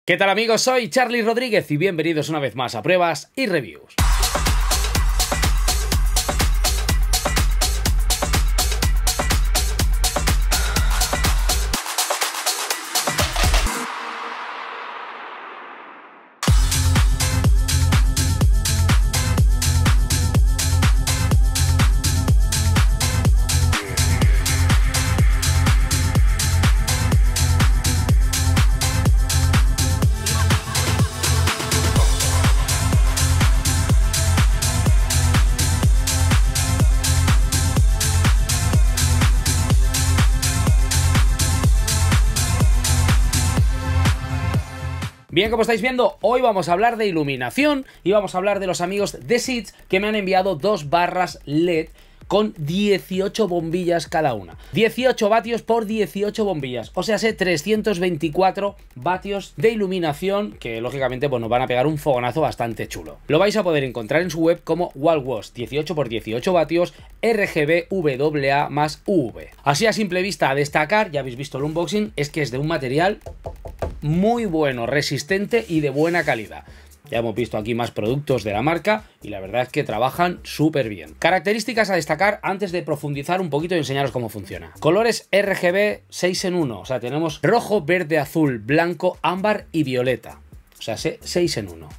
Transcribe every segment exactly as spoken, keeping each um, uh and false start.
¿Qué tal amigos? Soy Charlie Rodríguez y bienvenidos una vez más a Pruebas y Reviews. Bien, como estáis viendo, hoy vamos a hablar de iluminación y vamos a hablar de los amigos de Seeds que me han enviado dos barras L E D con dieciocho bombillas cada una. dieciocho vatios por dieciocho bombillas, o sea, sé trescientos veinticuatro vatios de iluminación que lógicamente pues, nos van a pegar un fogonazo bastante chulo. Lo vais a poder encontrar en su web como Wallwash, dieciocho por dieciocho vatios, R G B W A más U V. Así a simple vista a destacar, ya habéis visto el unboxing, es que es de un material muy bueno, resistente y de buena calidad. Ya hemos visto aquí más productos de la marca y la verdad es que trabajan súper bien. Características a destacar antes de profundizar un poquito y enseñaros cómo funciona. Colores R G B seis en uno, o sea, tenemos rojo, verde, azul, blanco, ámbar y violeta. O sea, seis en uno.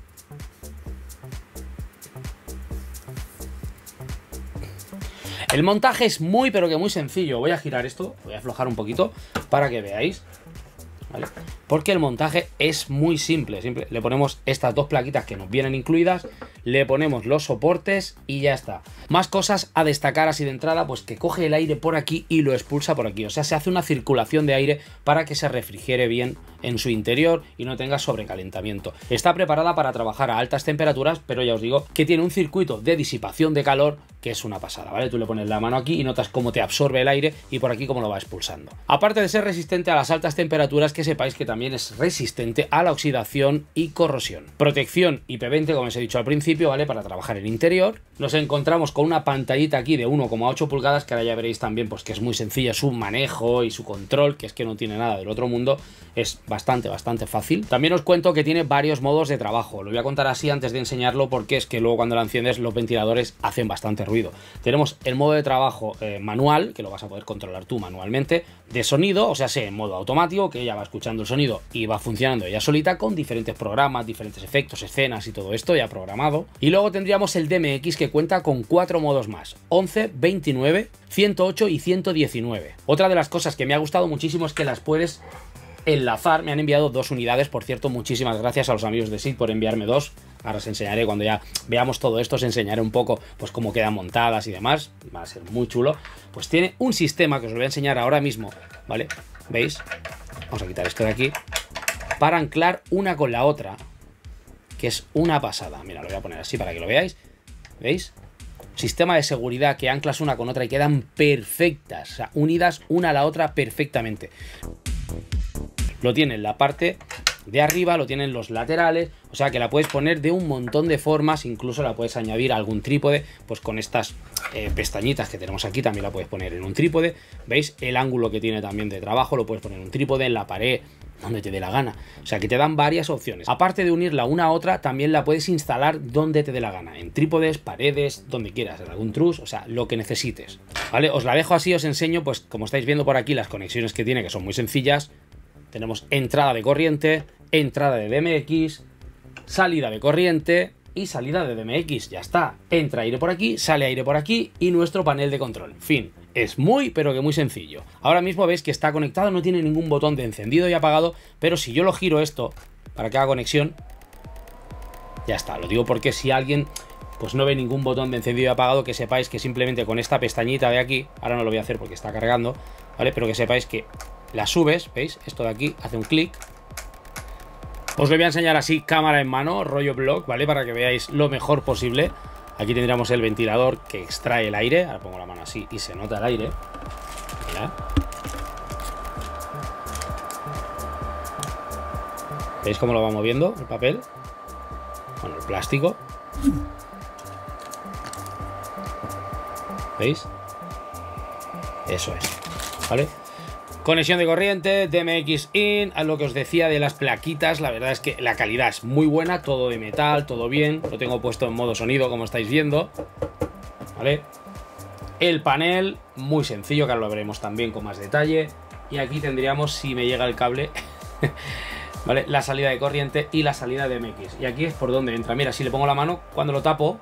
El montaje es muy pero que muy sencillo. Voy a girar esto, voy a aflojar un poquito para que veáis. ¿Vale? Porque el montaje es muy simple, simple. Le ponemos estas dos plaquitas que nos vienen incluidas, le ponemos los soportes y ya está. Más cosas a destacar así de entrada, pues que coge el aire por aquí y lo expulsa por aquí. O sea, se hace una circulación de aire para que se refrigere bien en su interior y no tenga sobrecalentamiento. Está preparada para trabajar a altas temperaturas, pero ya os digo que tiene un circuito de disipación de calor que es una pasada, ¿vale? Tú le pones la mano aquí y notas cómo te absorbe el aire y por aquí cómo lo va expulsando. Aparte de ser resistente a las altas temperaturas, que sepáis que también es resistente a la oxidación y corrosión. Protección I P veinte, como os he dicho al principio, ¿vale? Para trabajar el interior. Nos encontramos con una pantallita aquí de uno coma ocho pulgadas, que ahora ya veréis también pues que es muy sencilla su manejo y su control, que es que no tiene nada del otro mundo. Es bastante, bastante fácil. También os cuento que tiene varios modos de trabajo. Lo voy a contar así antes de enseñarlo porque es que luego cuando la enciendes los ventiladores hacen bastante ruido. Tenemos el modo de trabajo eh, manual, que lo vas a poder controlar tú manualmente. De sonido, o sea, sé en modo automático, que ella va escuchando el sonido y va funcionando ella solita con diferentes programas, diferentes efectos, escenas y todo esto ya programado. Y luego tendríamos el D M X, que cuenta con cuatro modos más: once, veintinueve, ciento ocho y ciento diecinueve. Otra de las cosas que me ha gustado muchísimo es que las puedes enlazar. Me han enviado dos unidades, por cierto, muchísimas gracias a los amigos de Seed por enviarme dos. Ahora os enseñaré, cuando ya veamos todo esto, os enseñaré un poco pues cómo quedan montadas y demás. Va a ser muy chulo. Pues tiene un sistema que os lo voy a enseñar ahora mismo, ¿vale? ¿Veis? Vamos a quitar esto de aquí para anclar una con la otra, que es una pasada. Mira, lo voy a poner así para que lo veáis. ¿Veis? Sistema de seguridad que anclas una con otra y quedan perfectas, o sea, unidas una a la otra perfectamente. Lo tiene en la parte de arriba, lo tienen los laterales, o sea que la puedes poner de un montón de formas, incluso la puedes añadir a algún trípode, pues con estas eh, pestañitas que tenemos aquí también la puedes poner en un trípode. ¿Veis? El ángulo que tiene también de trabajo lo puedes poner en un trípode, en la pared, donde te dé la gana. O sea que te dan varias opciones. Aparte de unirla una a otra, también la puedes instalar donde te dé la gana, en trípodes, paredes, donde quieras, en algún trus, o sea, lo que necesites. ¿Vale? Os la dejo así, os enseño, pues como estáis viendo por aquí, las conexiones que tiene, que son muy sencillas. Tenemos entrada de corriente, entrada de D M X, salida de corriente y salida de D M X. Ya está. Entra aire por aquí, sale aire por aquí y nuestro panel de control. Fin. Es muy, pero que muy sencillo. Ahora mismo veis que está conectado, no tiene ningún botón de encendido y apagado, pero si yo lo giro esto para que haga conexión, ya está. Lo digo porque si alguien pues no ve ningún botón de encendido y apagado, que sepáis que simplemente con esta pestañita de aquí, ahora no lo voy a hacer porque está cargando, ¿vale? Pero que sepáis que la subes, ¿veis? Esto de aquí hace un clic. Os lo voy a enseñar así, cámara en mano, rollo blog, ¿vale? Para que veáis lo mejor posible. Aquí tendríamos el ventilador que extrae el aire. Ahora pongo la mano así y se nota el aire. Mirad. ¿Veis cómo lo va moviendo el papel? Bueno, el plástico. ¿Veis? Eso es, ¿vale? Conexión de corriente, D M X in, a lo que os decía de las plaquitas, la verdad es que la calidad es muy buena, todo de metal, todo bien, lo tengo puesto en modo sonido como estáis viendo, ¿vale? El panel, muy sencillo, que ahora lo veremos también con más detalle, y aquí tendríamos, si me llega el cable, ¿vale? La salida de corriente y la salida de D M X, y aquí es por donde entra, mira, si le pongo la mano, cuando lo tapo,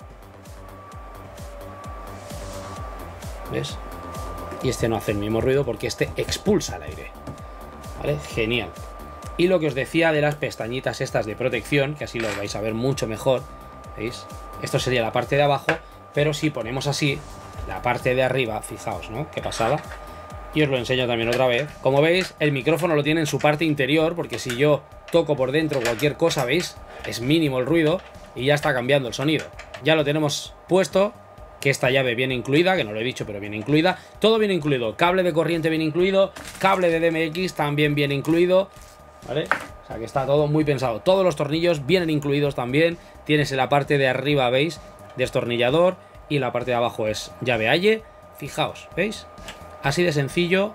¿ves? Y este no hace el mismo ruido porque este expulsa el aire, ¿vale? Genial. Y lo que os decía de las pestañitas estas de protección, que así lo vais a ver mucho mejor, ¿veis? Esto sería la parte de abajo, pero si ponemos así, la parte de arriba, fijaos, ¿no? Qué pasada. Y os lo enseño también otra vez. Como veis, el micrófono lo tiene en su parte interior, porque si yo toco por dentro cualquier cosa, ¿veis? Es mínimo el ruido y ya está cambiando el sonido. Ya lo tenemos puesto. Que esta llave viene incluida, que no lo he dicho, pero viene incluida. Todo viene incluido. Cable de corriente viene incluido. Cable de D M X también viene incluido. ¿Vale? O sea que está todo muy pensado. Todos los tornillos vienen incluidos también. Tienes en la parte de arriba, ¿veis? Destornillador. Y la parte de abajo es llave Aye. Fijaos, ¿veis? Así de sencillo.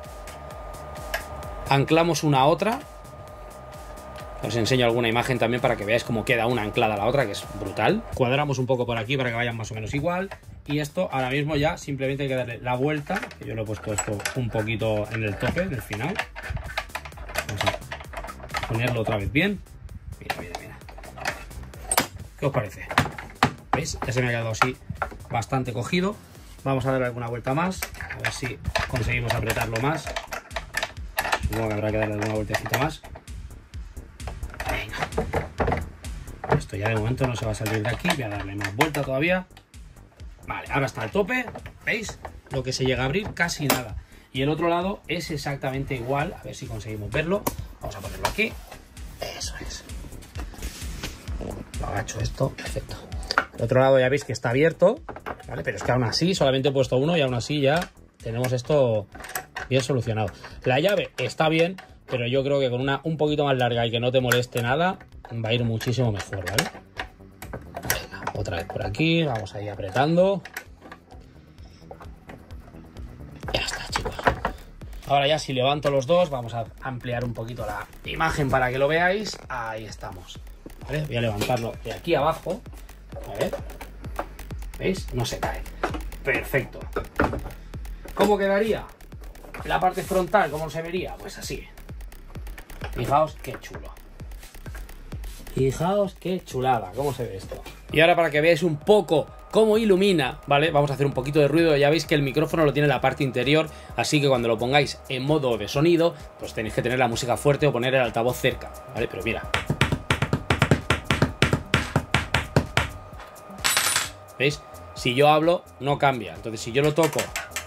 Anclamos una a otra. Os enseño alguna imagen también para que veáis cómo queda una anclada a la otra, que es brutal. Cuadramos un poco por aquí para que vayan más o menos igual. Y esto ahora mismo ya simplemente hay que darle la vuelta, que yo lo he puesto esto un poquito en el tope, en el final. Vamos a ponerlo otra vez bien. Mira, mira, mira. ¿Qué os parece? ¿Veis? Ya se me ha quedado así bastante cogido. Vamos a darle alguna vuelta más, a ver si conseguimos apretarlo más. Supongo que habrá que darle alguna vueltecita más. Esto ya de momento no se va a salir de aquí. Voy a darle más vuelta todavía. Vale, ahora está al tope. ¿Veis? Lo que se llega a abrir, casi nada. Y el otro lado es exactamente igual. A ver si conseguimos verlo. Vamos a ponerlo aquí. Eso es. Lo agacho esto. Perfecto. El otro lado ya veis que está abierto. ¿Vale? Pero es que aún así solamente he puesto uno y aún así ya tenemos esto bien solucionado. La llave está bien, pero yo creo que con una un poquito más larga y que no te moleste nada, va a ir muchísimo mejor, ¿vale? Venga, otra vez por aquí, vamos a ir apretando. Ya está, chicos. Ahora ya si levanto los dos, vamos a ampliar un poquito la imagen para que lo veáis. Ahí estamos, ¿vale? Voy a levantarlo de aquí abajo. A ver. ¿Veis? No se cae. Perfecto. ¿Cómo quedaría? La parte frontal, ¿cómo se vería? Pues así. Fijaos qué chulo. Fijaos qué chulada, cómo se ve esto. Y ahora para que veáis un poco cómo ilumina, ¿vale? Vamos a hacer un poquito de ruido. Ya veis que el micrófono lo tiene en la parte interior, así que cuando lo pongáis en modo de sonido, pues tenéis que tener la música fuerte o poner el altavoz cerca, ¿vale? Pero mira. ¿Veis? Si yo hablo, no cambia. Entonces si yo lo toco,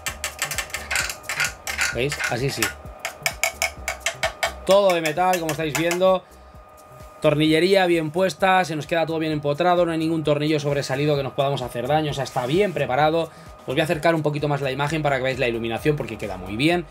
¿veis? Así sí. Todo de metal, como estáis viendo. Tornillería bien puesta, se nos queda todo bien empotrado, no hay ningún tornillo sobresalido que nos podamos hacer daño, o sea, está bien preparado. Os voy a acercar un poquito más la imagen para que veáis la iluminación porque queda muy bien.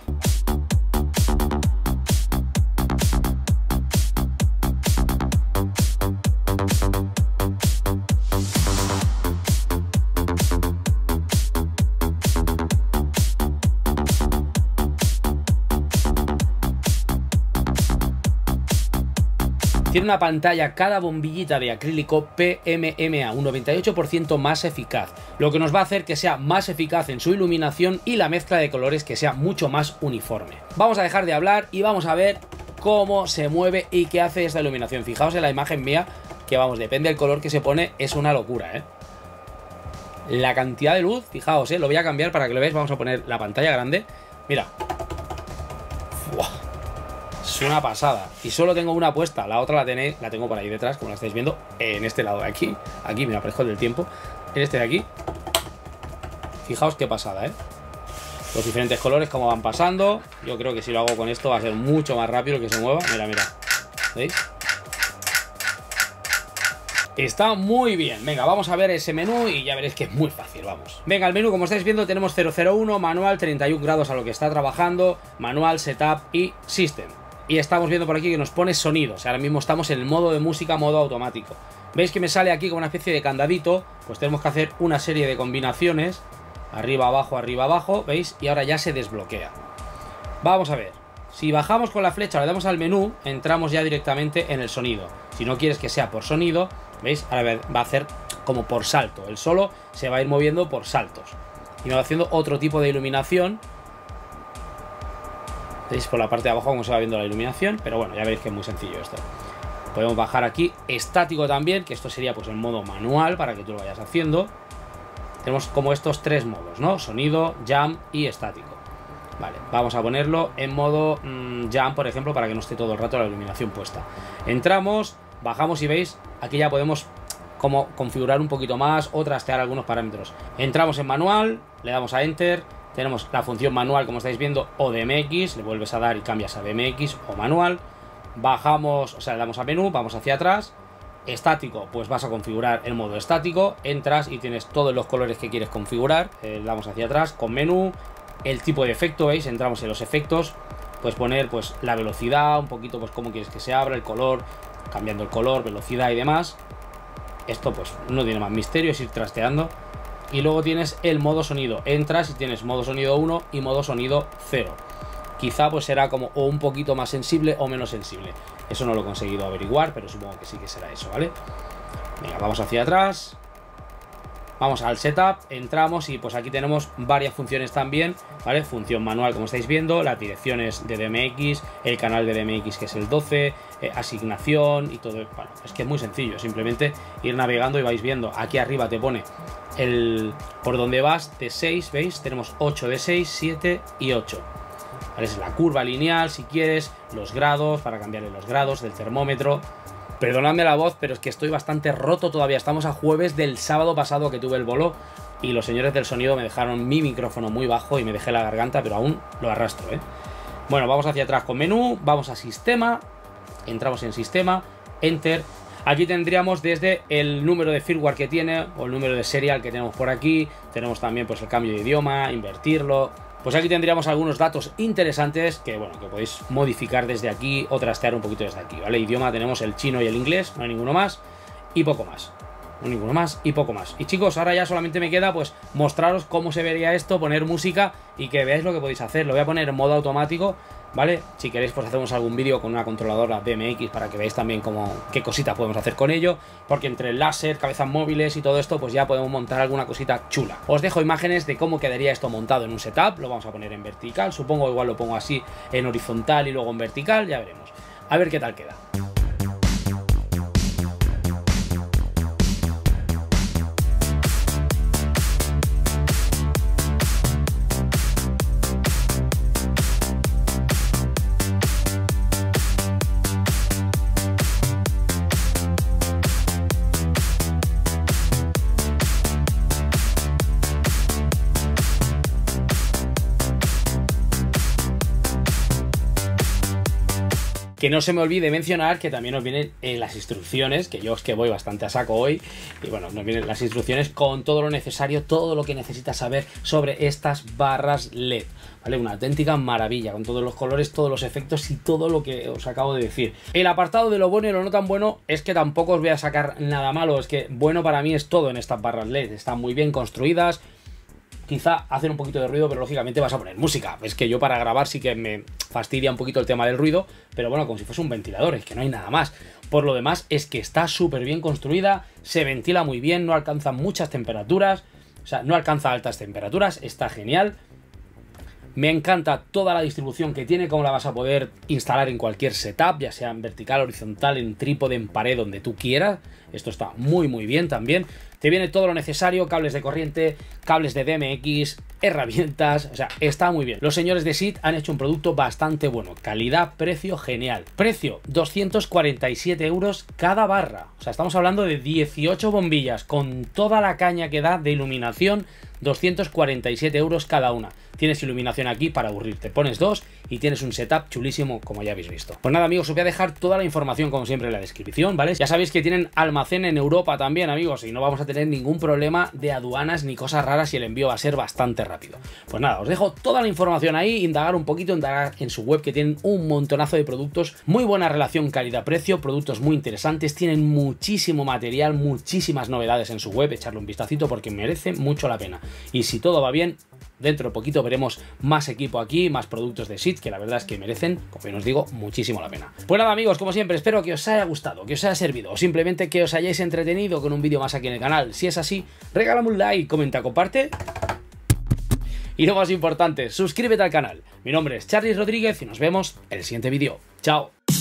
Tiene una pantalla, cada bombillita de acrílico P M M A, un noventa y ocho por ciento más eficaz, lo que nos va a hacer que sea más eficaz en su iluminación y la mezcla de colores que sea mucho más uniforme. Vamos a dejar de hablar y vamos a ver cómo se mueve y qué hace esta iluminación. Fijaos en la imagen mía, que vamos, depende del color que se pone, es una locura, ¿eh? La cantidad de luz, fijaos, ¿eh? Lo voy a cambiar para que lo veáis, vamos a poner la pantalla grande. Mira. ¡Fua! Es una pasada. Y solo tengo una puesta. La otra la tenéis, la tengo por ahí detrás, como la estáis viendo. En este lado de aquí. Aquí, mira, aparezco del tiempo. En este de aquí. Fijaos qué pasada, ¿eh? Los diferentes colores, cómo van pasando. Yo creo que si lo hago con esto va a ser mucho más rápido que se mueva. Mira, mira. ¿Veis? Está muy bien. Venga, vamos a ver ese menú y ya veréis que es muy fácil, vamos. Venga, el menú, como estáis viendo, tenemos cero cero uno, manual, treinta y un grados a lo que está trabajando, manual, setup y system. Y estamos viendo por aquí que nos pone sonidos. Ahora mismo estamos en el modo de música, modo automático. ¿Veis que me sale aquí como una especie de candadito? Pues tenemos que hacer una serie de combinaciones. Arriba, abajo, arriba, abajo. ¿Veis? Y ahora ya se desbloquea. Vamos a ver. Si bajamos con la flecha, le damos al menú, entramos ya directamente en el sonido. Si no quieres que sea por sonido, ¿veis? Ahora va a hacer como por salto. El solo se va a ir moviendo por saltos. Y me va haciendo otro tipo de iluminación. ¿Veis por la parte de abajo cómo se va viendo la iluminación? Pero bueno, ya veréis que es muy sencillo esto. Podemos bajar aquí estático también, que esto sería pues en modo manual para que tú lo vayas haciendo. Tenemos como estos tres modos, ¿no? Sonido, jam y estático. Vale, vamos a ponerlo en modo mmm, jam, por ejemplo, para que no esté todo el rato la iluminación puesta. Entramos, bajamos y veis, aquí ya podemos como configurar un poquito más o trastear algunos parámetros. Entramos en manual, le damos a enter, tenemos la función manual como estáis viendo o D M X, le vuelves a dar y cambias a D M X o manual. Bajamos, o sea, le damos a menú, vamos hacia atrás. Estático, pues vas a configurar el modo estático, entras y tienes todos los colores que quieres configurar. Eh, le damos hacia atrás con menú, el tipo de efecto, veis, entramos en los efectos, puedes poner pues la velocidad, un poquito pues cómo quieres que se abra, el color, cambiando el color, velocidad y demás. Esto pues no tiene más misterio, es ir trasteando. Y luego tienes el modo sonido, entras y tienes modo sonido uno y modo sonido cero. Quizá pues será como o un poquito más sensible o menos sensible. Eso no lo he conseguido averiguar, pero supongo que sí que será eso, ¿vale? Venga, vamos hacia atrás. Vamos al setup, entramos y pues aquí tenemos varias funciones también, ¿vale? Función manual, como estáis viendo, las direcciones de D M X, el canal de D M X que es el doce, eh, asignación y todo. Bueno, es que es muy sencillo, simplemente ir navegando y vais viendo. Aquí arriba te pone el por donde vas de seis, ¿veis? Tenemos ocho de seis, siete y ocho. ¿Vale? Es la curva lineal, si quieres, los grados, para cambiarle los grados del termómetro. Perdonadme la voz, pero es que estoy bastante roto todavía. Estamos a jueves del sábado pasado que tuve el bolo y los señores del sonido me dejaron mi micrófono muy bajo y me dejé la garganta, pero aún lo arrastro, ¿eh? Bueno, vamos hacia atrás con menú, vamos a sistema, entramos en sistema, enter. Aquí tendríamos desde el número de firmware que tiene o el número de serial que tenemos por aquí. Tenemos también pues el cambio de idioma, invertirlo. Pues aquí tendríamos algunos datos interesantes que, bueno, que podéis modificar desde aquí o trastear un poquito desde aquí, ¿vale? Idioma tenemos el chino y el inglés, no hay ninguno más y poco más. No hay ninguno más y poco más. Y chicos, ahora ya solamente me queda pues mostraros cómo se vería esto, poner música y que veáis lo que podéis hacer. Lo voy a poner en modo automático, ¿vale? Si queréis pues hacemos algún vídeo con una controladora D M X para que veáis también cómo, qué cositas podemos hacer con ello, porque entre el láser, cabezas móviles y todo esto pues ya podemos montar alguna cosita chula. Os dejo imágenes de cómo quedaría esto montado en un setup, lo vamos a poner en vertical, supongo igual lo pongo así en horizontal y luego en vertical, ya veremos. A ver qué tal queda. Que no se me olvide mencionar que también nos vienen eh, las instrucciones, que yo es que voy bastante a saco hoy, y bueno, nos vienen las instrucciones con todo lo necesario, todo lo que necesitas saber sobre estas barras L E D, ¿vale? Una auténtica maravilla, con todos los colores, todos los efectos y todo lo que os acabo de decir. El apartado de lo bueno y lo no tan bueno es que tampoco os voy a sacar nada malo, es que bueno para mí es todo en estas barras L E D, están muy bien construidas. Quizá hacen un poquito de ruido, pero lógicamente vas a poner música. Es que yo para grabar sí que me fastidia un poquito el tema del ruido, pero bueno, como si fuese un ventilador, es que no hay nada más. Por lo demás, es que está súper bien construida, se ventila muy bien, no alcanza muchas temperaturas, o sea, no alcanza altas temperaturas, está genial. Me encanta toda la distribución que tiene, cómo la vas a poder instalar en cualquier setup, ya sea en vertical, horizontal, en trípode, en pared, donde tú quieras. Esto está muy muy bien también. Te viene todo lo necesario, cables de corriente, cables de D M X, herramientas, o sea, está muy bien. Los señores de Seeed han hecho un producto bastante bueno, calidad, precio, genial. Precio, doscientos cuarenta y siete euros cada barra. O sea, estamos hablando de dieciocho bombillas con toda la caña que da de iluminación, doscientos cuarenta y siete euros cada una. Tienes iluminación aquí para aburrirte, pones dos y tienes un setup chulísimo como ya habéis visto. Pues nada amigos, os voy a dejar toda la información como siempre en la descripción, ¿vale? Ya sabéis que tienen almacén en Europa también amigos y no vamos a tener ningún problema de aduanas ni cosas raras y el envío va a ser bastante rápido. Pues nada, os dejo toda la información ahí, indagar un poquito, indagar en su web que tienen un montonazo de productos, muy buena relación calidad-precio, productos muy interesantes, tienen muchísimo material, muchísimas novedades en su web, echarle un vistacito porque merece mucho la pena. Y si todo va bien, dentro de poquito veremos más equipo aquí, más productos de Seed, que la verdad es que merecen, como bien os digo, muchísimo la pena. Pues nada amigos, como siempre, espero que os haya gustado, que os haya servido, o simplemente que os hayáis entretenido con un vídeo más aquí en el canal. Si es así, regálame un like, comenta, comparte. Y lo más importante, suscríbete al canal. Mi nombre es Charly Rodríguez y nos vemos en el siguiente vídeo. ¡Chao!